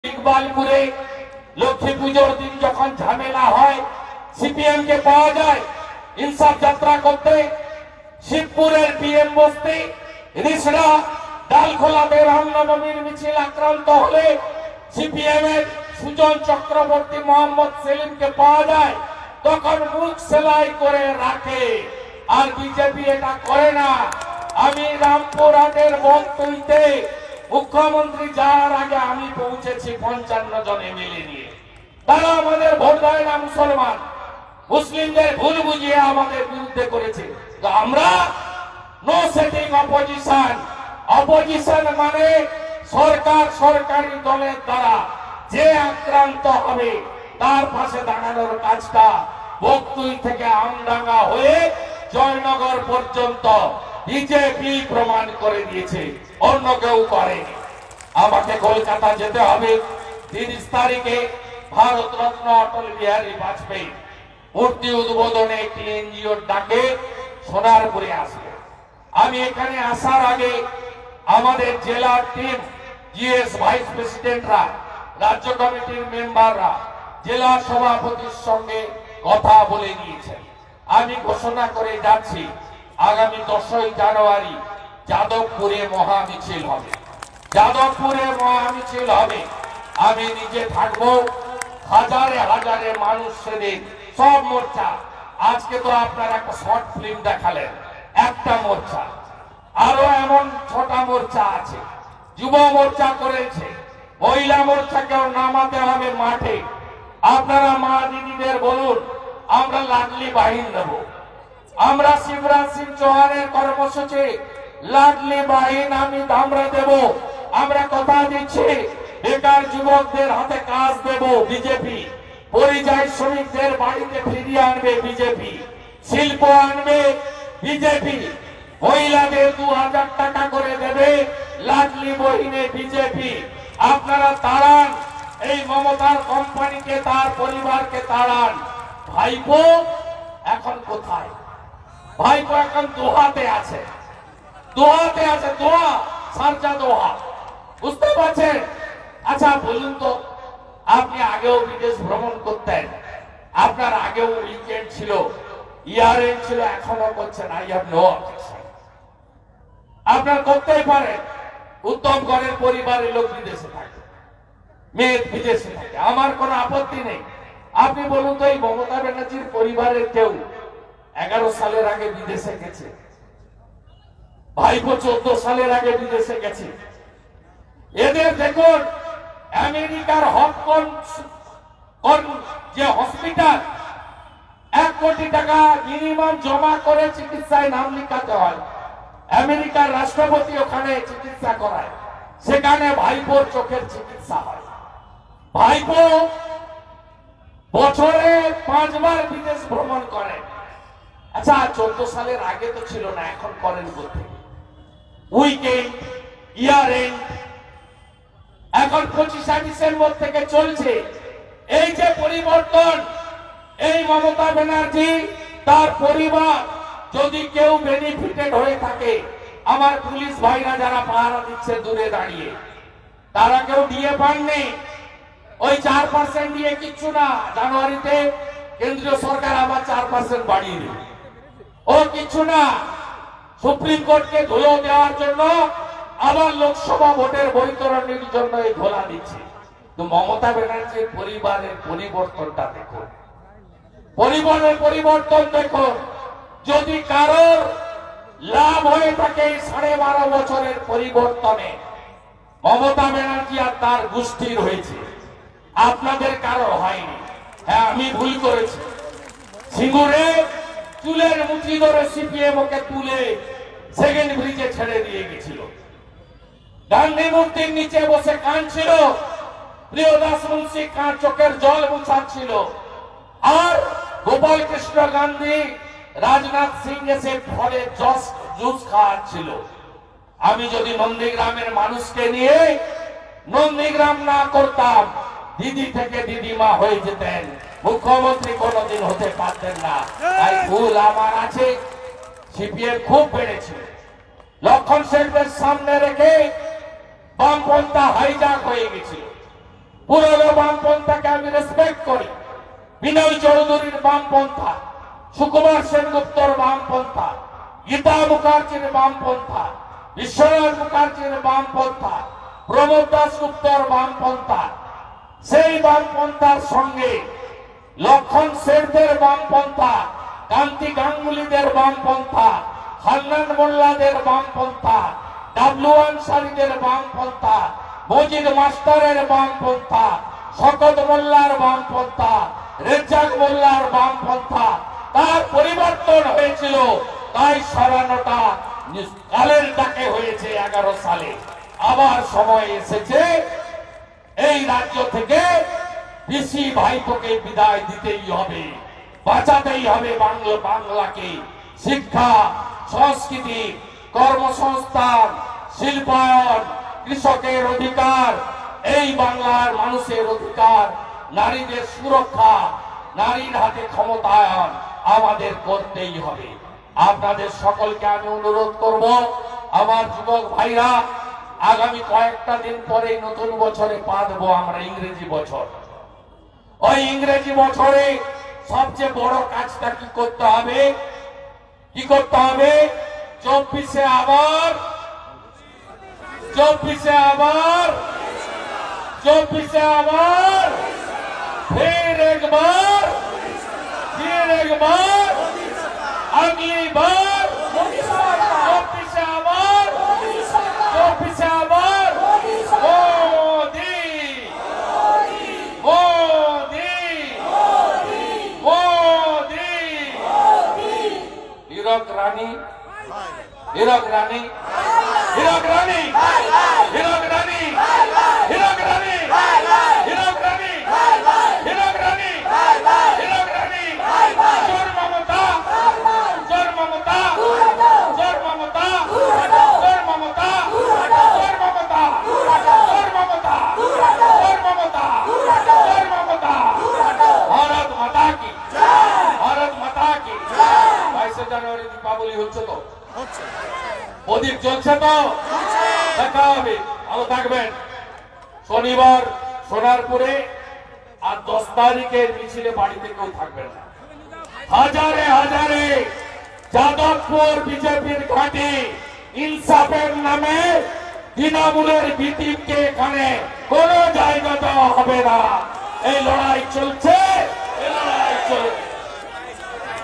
ইকবালপুরে লক্ষ্মী পুজোর দিন যখন ঝামেলা হয় সিপিএম কে পাওয়া যায় ইনসাফ যাত্রা করতে। শিবপুরের পিএম বস্তি রিসড়া ডালখোলাতে রামনবমীর মিছিল আক্রান্ত হলে সিপিএম এর সুজন চক্রবর্তী মোহাম্মদ সেলিমকে পাওয়া যায়, তখন মুখ সেলাই করে রাখে। আর বিজেপি এটা করে না। আমি রামপুরহাটের বক্তব্যে মুখ্যমন্ত্রী যাওয়ার আগে আমি পৌঁছেছি 55 জন এমএলএ নিয়ে। তারা আমাদের ভোট দেয় না, মুসলমান মুসলিমদের ভুল বুঝিয়ে আমাদের বিরুদ্ধে করেছে। তো আমরা নো সেটিং অপোজিশন। অপোজিশন মানে সরকার সরকারি দলের দ্বারা যে আক্রান্ত হবে তার পাশে দাঁড়ানোর কাজটা বকতুই থেকে আমডাঙ্গা হয়ে জয়নগর পর্যন্ত বিজেপি প্রমাণ করে দিয়েছে, অন্য কেউ করেনি। আমাকে কলকাতা যেতে হবে 30 তারিখে ভারত রত্ন অটল বিহারী বাজপেয়ী মূর্তি উদ্বোধনে একটি এনজিওর ডাকে সোনারপুরে আসবে। আমি এখানে আসার আগে আমাদের জেলার টিম, জিএস ভাইস প্রেসিডেন্টরা, রাজ্য কমিটির মেম্বাররা জেলা সভাপতির সঙ্গে কথা বলে নিয়েছেন। আমি ঘোষণা করে যাচ্ছি আগামী 10ই জানুয়ারি যাদবপুরে মহামিছিল হবে। যাদবপুরে মহামিছিল হবে। আমি নিজে থাকবো, হাজারে হাজারে মানুষ সেদিন সব মোর্চা। আজকে তো আপনারা একটা শর্ট ফিল্ম দেখালেন, একটা মোর্চা, আরো এমন 6টা মোর্চা আছে। যুব মোর্চা করেছে, মহিলা মোর্চাকেও নামাতে হবে মাঠে। আপনারা মা দিদিদের বলুন আমরা লাডলি বাহিনী দেব। আমরা শিবরাজ সিং চৌহানের কর্মসূচি লাডলি বাহিনী আমরা দেব। আমরা কথা দিচ্ছি বেকার যুবকদের হাতে কাজ দেব বিজেপি, পরিযায়ী শ্রমিকদের বাড়িতে ফিরিয়ে আনবে বিজেপি, শিল্প আনবে বিজেপি, মহিলাদের 2000 টাকা করে দেবে লাডলি বহিনে বিজেপি। আপনারা তাড়ান এই মমতার কোম্পানিকে, তার পরিবারকে তাড়ান। ভাইপো এখন কোথায়? ভাইপো এখন দোহাতে আছে, দোহাতে আছে, দোহা, সারজা দোহা, বুঝতে পারছেন? আচ্ছা বলুন তো, আপনি আগেও বিদেশ ভ্রমণ করতেন, আপনার আগেও উইকেন্ড ছিল, ইয়ারএন্ড ছিল, এখনো করছেন। I have no objection. আপনার করতেই পারেন। উত্তম গড়ের পরিবারের লোক বিদেশে থাকে, মেয়ে বিদেশে থাকে, আমার কোনো আপত্তি নেই। আপনি বলুন তো, এই মমতা ব্যানার্জির পরিবারের কেউ 11 সালের আগে বিদেশে গেছে? ভাইপো 14 সালের আগে বিদেশে গেছে। এদের দেখুন আমেরিকার হংকং যে হসপিটাল 1 কোটি টাকা মিনিমাম জমা করে চিকিৎসায় নাম লিখাতে হয়। আমেরিকার রাষ্ট্রপতি ওখানে চিকিৎসা করায়, সেখানে ভাইপোর চোখের চিকিৎসা হয়। ভাইপো বছরে 5 বার বিদেশ ভ্রমণ করে। আচ্ছা 14 সালের আগে তো ছিল না, এখন করেন বলতে? উইকেন্ড, ইয়ারএন্ড এখন 25 ডিসেম্বর থেকে চলছে। এই যে পরিবর্তন, এই মমতা ব্যানার্জি তার পরিবার যদি কেউ বেনিফিটেড হয়ে থাকে, আমার পুলিশ ভাইরা যারা পাহারা দিচ্ছে দূরে দাঁড়িয়ে, তারা কেউ দিয়ে পাননি। ওই 4% দিয়ে কিচ্ছু না। জানুয়ারিতে কেন্দ্রীয় সরকার আবার 4% বাড়িয়ে দেবে, ও কিছু না। সুপ্রিম কোর্টকে ধুলো দেওয়ার জন্য আবার লোকসভা ভোটের বৈতরণের জন্য এই ধোলা দিচ্ছে। তো মমতা ব্যানার্জির পরিবারের পরিবর্তনটা দেখুন, পরিবারের পরিবর্তন দেখুন। যদি কারোর লাভ হয়ে থাকে 12.5 বছরের পরিবর্তনে, মমতা ব্যানার্জি আর তার গোষ্ঠীর হয়েছে, আপনাদের কারো হয়নি। হ্যাঁ, আমি ভুল করেছি। সিঙ্গুরে চুলের মুঠি ধরে সিপিএম ওকে তুলে সেকেন্ড ব্রিজে ছেড়ে দিয়ে গেছিল। গান্ধী মূর্তির নিচে বসে কাঁদছিল, প্রিয়দাস মুন্সি চোখের জল মুছাচ্ছিল। আর গোপাল কৃষ্ণ গান্ধী, রাজনাথ সিং এসে ফলে জুস খাওয়াচ্ছিল। আমি যদি নন্দীগ্রামের মানুষকে নিয়ে নন্দীগ্রাম না করতাম, দিদি থেকে দিদিমা হয়ে যেতেন, মুখ্যমন্ত্রী কোনদিন হতে পারতেন না। তাই ভুল আমার আছে। সিপিএম খুব বেড়েছে, লক্ষণ সেনকে সামনে রেখে বামপন্থা হাইজাক হয়ে গেছিল। পুরনো বামপন্থাকে আমি রেসপেক্ট করি। বিনয় চৌধুরীর বামপন্থা, সুকুমার সেনগুপ্তর বামপন্থা, গীতা মুখার্জির বামপন্থা, বিশ্বনাথ মুখার্জির বামপন্থা, প্রমোদ দাশগুপ্তর বামপন্থা, সেই বামপন্থার সঙ্গে লক্ষণ শেঠদের বামপন্থা, কান্তি গাঙ্গুলিদের বামপন্থা, হান্নান মোল্লাদের বামপন্থা, ডাবলু আনসারীদের বামপন্থা, মজিদ মাস্টারের বামপন্থা, শকত মোল্লার বামপন্থা, রেজ্জাক মোল্লার বামপন্থা, তার পরিবর্তন হয়েছিল। তাই সরানোটা কালের ডাকে হয়েছে 11 সালে। আবার সময় এসেছে এই রাজ্য থেকে পিসি ভাইপোকে বিদায় দিতেই হবে, বাঁচাতেই হবে বাংলাকে। শিক্ষা, সংস্কৃতি, কর্মসংস্থান, শিল্পায়ন, কৃষকের অধিকার, এই বাংলার মানুষের অধিকার, নারীদের সুরক্ষা, নারীর হাতে ক্ষমতায়ন আমাদের করতেই হবে। আপনাদের সকলকে আমি অনুরোধ করব, আমার যুবক ভাইরা, আগামী কয়েকটা দিন পরে নতুন বছরে পা দেবো আমরা, ইংরেজি বছর। ওই ইংরেজি বছরে সবচেয়ে বড় কাজটা কি করতে হবে? কি করতে হবে? 24-এ আবার 24-এ আবার फिर एक बार अगली बार 24-এ আবার मोदी हीरक रानी জানুয়ারি দীপাবলি হচ্ছে তো, প্রদীপ জ্বলছে তো, দেখা হবে। ভালো থাকবেন। শনিবার সোনারপুরে আর 10 তারিখের মিছিলে বাড়িতে কেউ থাকবেন না। হাজারে হাজারে যাদবপুর বিজেপির ঘাঁটি, ইনসাফের নামে তৃণমূলের বিটিমকে এখানে কোনো জায়গা দেওয়া হবে না। এই লড়াই চলছে।